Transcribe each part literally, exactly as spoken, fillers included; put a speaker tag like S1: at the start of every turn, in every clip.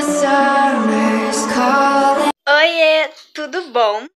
S1: Oiê, tudo bom?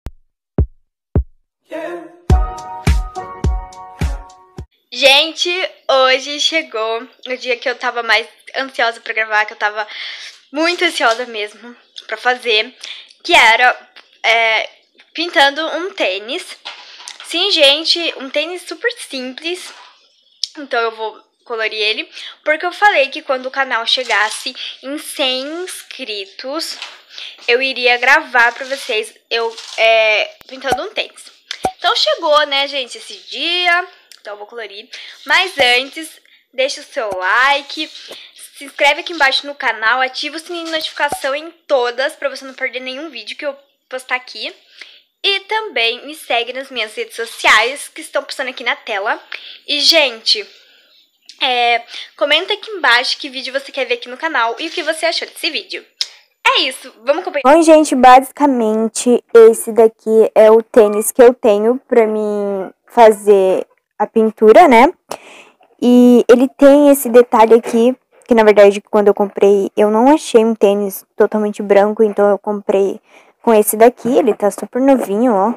S1: Gente, hoje chegou o dia que eu tava mais ansiosa pra gravar, que eu tava muito ansiosa mesmo pra fazer, que era é, pintando um tênis. Sim, gente, um tênis super simples, então eu vou colorir ele, porque eu falei que quando o canal chegasse em cem inscritos, eu iria gravar pra vocês eu é, pintando um tênis. Então chegou, né, gente, esse dia, então eu vou colorir. Mas antes, deixa o seu like, se inscreve aqui embaixo no canal, ativa o sininho de notificação em todas, pra você não perder nenhum vídeo que eu postar aqui. E também me segue nas minhas redes sociais, que estão passando aqui na tela. E, gente, é, comenta aqui embaixo que vídeo você quer ver aqui no canal e o que você achou desse vídeo. É isso, vamos acompanhar.
S2: Bom, gente, basicamente esse daqui é o tênis que eu tenho pra mim fazer a pintura, né? E ele tem esse detalhe aqui, que na verdade quando eu comprei eu não achei um tênis totalmente branco, então eu comprei com esse daqui, ele tá super novinho, ó.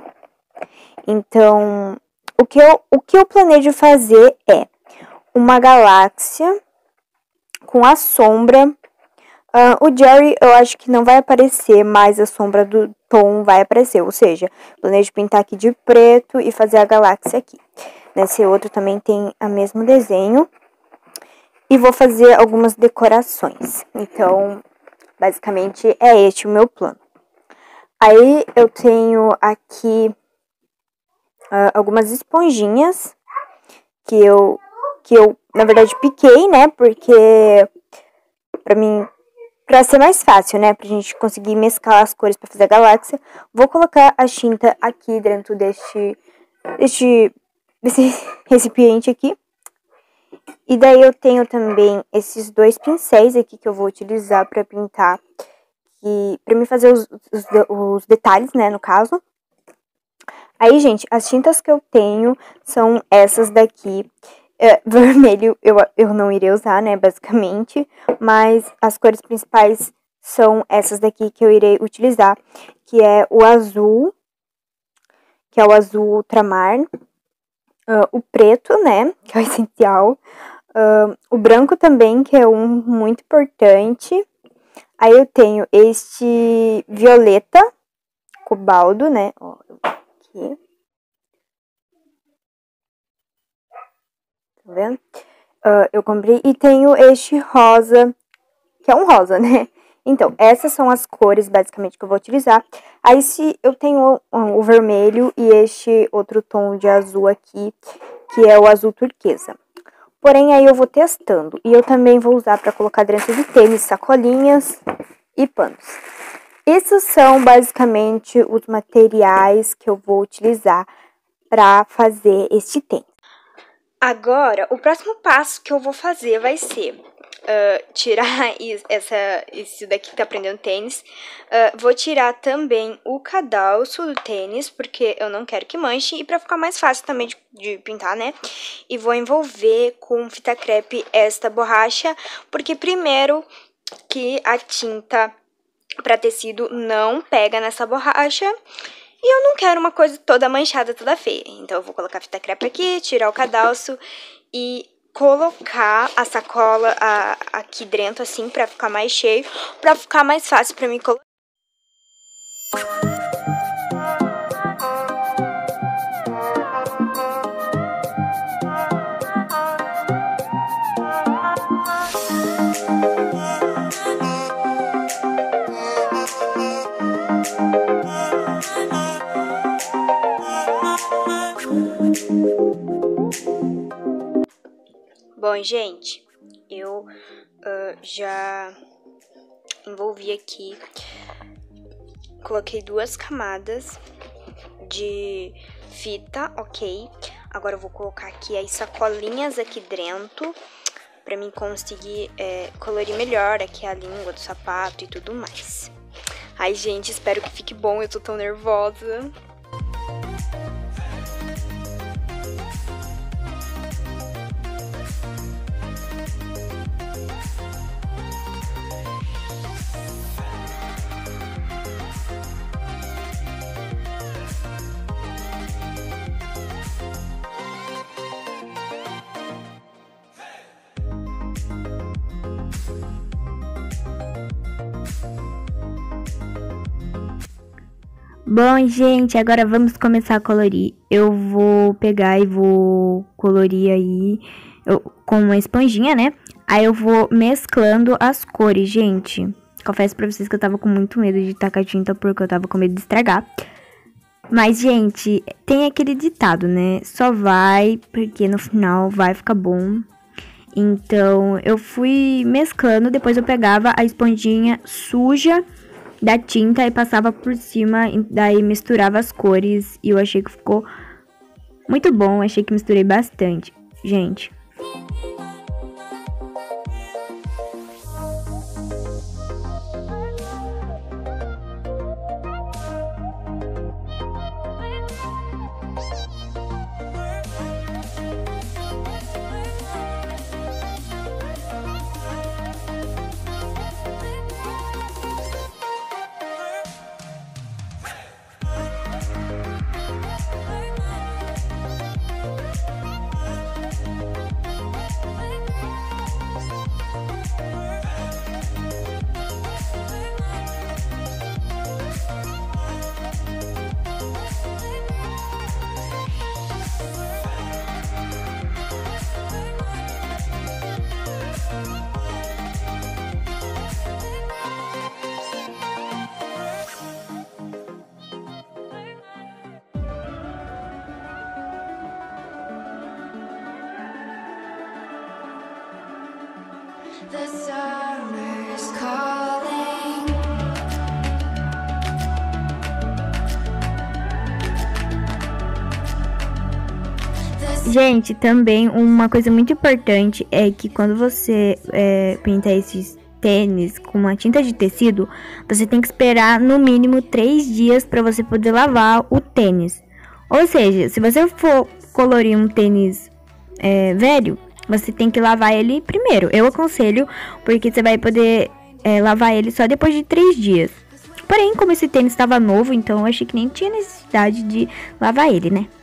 S2: Então, o que eu, o que eu planejo fazer é uma galáxia com a sombra. Uh, o Jerry eu acho que não vai aparecer, mas a sombra do Tom vai aparecer. Ou seja, planejo pintar aqui de preto e fazer a galáxia aqui. Nesse outro também tem o mesmo desenho. E vou fazer algumas decorações. Então, basicamente é este o meu plano. Aí eu tenho aqui uh, algumas esponjinhas que eu, que eu, na verdade, piquei, né? Porque pra mim... Pra ser mais fácil, né, pra gente conseguir mesclar as cores pra fazer a galáxia, vou colocar a tinta aqui dentro deste, deste, desse recipiente aqui. E daí eu tenho também esses dois pincéis aqui que eu vou utilizar pra pintar, e pra me fazer os, os, os detalhes, né, no caso. Aí, gente, as tintas que eu tenho são essas daqui. É, vermelho eu, eu não iria usar, né, basicamente, mas as cores principais são essas daqui que eu irei utilizar, que é o azul, que é o azul ultramar, uh, o preto, né, que é o essencial, uh, o branco também, que é um muito importante. Aí eu tenho este violeta, cobalto, né, ó, aqui. Tá vendo? Uh, eu comprei e tenho este rosa, que é um rosa, né? Então, essas são as cores, basicamente, que eu vou utilizar. Aí, se eu tenho um, o vermelho e este outro tom de azul aqui, que é o azul turquesa. Porém, aí eu vou testando. E eu também vou usar para colocar dentro de tênis, sacolinhas e panos. Esses são, basicamente, os materiais que eu vou utilizar para fazer este tênis. Agora, o próximo passo que eu vou fazer vai ser uh, tirar essa, esse daqui que tá prendendo tênis. Uh, vou tirar também o cadalço do tênis, porque eu não quero que manche. E pra ficar mais fácil também de, de pintar, né? E vou envolver com fita crepe esta borracha, porque primeiro que a tinta pra tecido não pega nessa borracha. E eu não quero uma coisa toda manchada, toda feia. Então, eu vou colocar fita crepe aqui, tirar o cadalço e colocar a sacola a, aqui dentro, assim, pra ficar mais cheio, pra ficar mais fácil pra mim colocar. Bom, gente, eu uh, já envolvi aqui, coloquei duas camadas de fita, ok? Agora eu vou colocar aqui as sacolinhas aqui dentro, pra mim conseguir é, colorir melhor aqui a língua do sapato e tudo mais. Ai, gente, espero que fique bom, eu tô tão nervosa. Bom, gente, agora vamos começar a colorir. Eu vou pegar e vou colorir aí eu, com uma esponjinha, né? Aí eu vou mesclando as cores, gente. Confesso pra vocês que eu tava com muito medo de tacar tinta porque eu tava com medo de estragar. Mas, gente, tem aquele ditado, né? Só vai porque no final vai ficar bom. Então, eu fui mesclando, depois eu pegava a esponjinha suja da tinta e passava por cima, daí misturava as cores e eu achei que ficou muito bom, achei que misturei bastante, gente.
S3: The summer's calling.
S2: Gente, também uma coisa muito importante é que quando você é, pinta esses tênis com uma tinta de tecido, você tem que esperar no mínimo três dias para você poder lavar o tênis. Ou seja, se você for colorir um tênis é, velho, você tem que lavar ele primeiro. Eu aconselho, porque você vai poder é, lavar ele só depois de três dias. Porém, como esse tênis estava novo, então eu achei que nem tinha necessidade de lavar ele, né?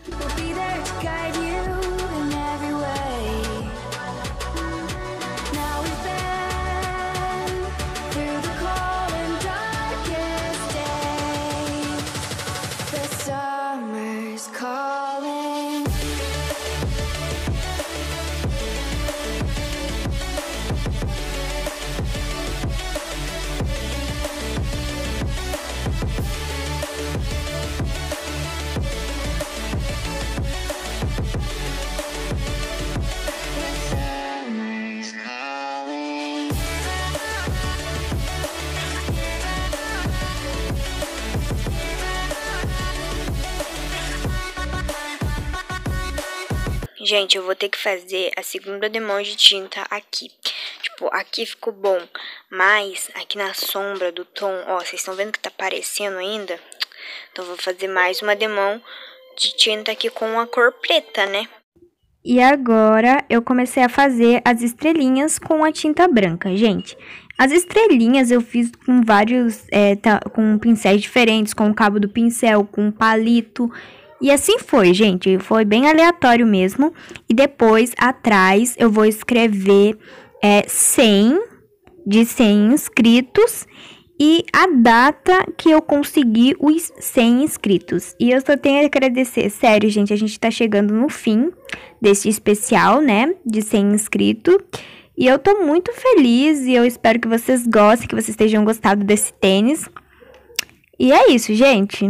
S1: Gente, eu vou ter que fazer a segunda demão de tinta aqui. Tipo, aqui ficou bom, mas aqui na sombra do tom, ó, vocês estão vendo que tá aparecendo ainda? Então, eu vou fazer mais uma demão de tinta aqui com a cor preta, né?
S2: E agora, eu comecei a fazer as estrelinhas com a tinta branca, gente. As estrelinhas eu fiz com vários, é, tá, com pincéis diferentes, com o cabo do pincel, com palito. E assim foi, gente, foi bem aleatório mesmo. E depois, atrás, eu vou escrever é, cem, de cem inscritos, e a data que eu consegui os cem inscritos. E eu só tenho a agradecer, sério, gente, a gente tá chegando no fim desse especial, né, de cem inscritos. E eu tô muito feliz e eu espero que vocês gostem, que vocês tenham gostado desse tênis. E é isso, gente.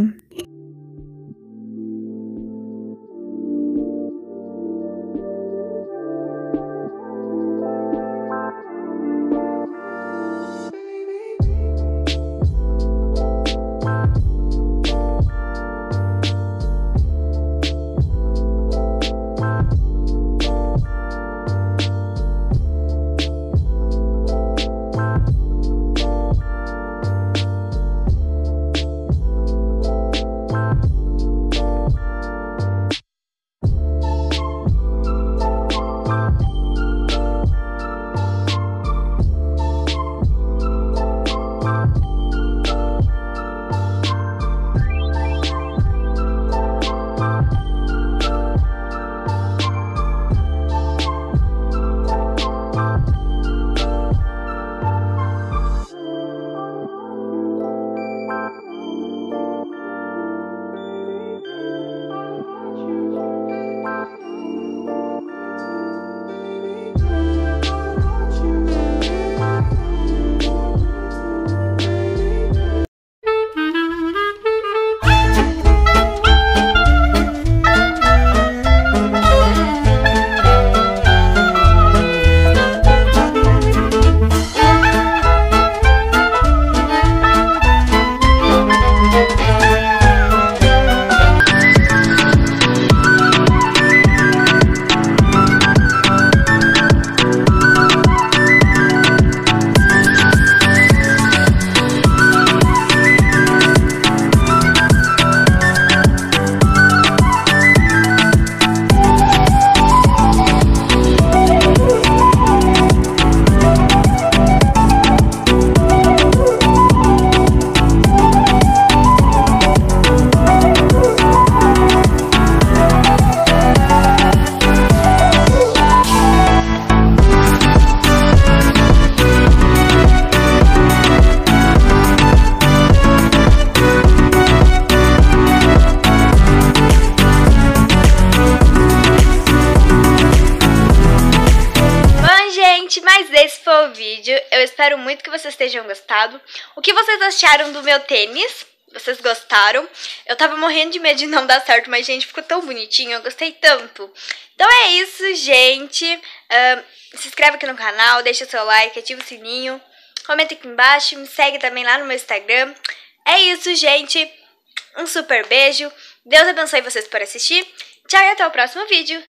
S1: Eu espero muito que vocês tenham gostado. O que vocês acharam do meu tênis? Vocês gostaram? Eu tava morrendo de medo de não dar certo, mas, gente, ficou tão bonitinho. Eu gostei tanto. Então é isso, gente. Uh, se inscreve aqui no canal, deixa seu like, ativa o sininho. Comenta aqui embaixo, me segue também lá no meu Instagram. É isso, gente. Um super beijo. Deus abençoe vocês por assistir. Tchau e até o próximo vídeo.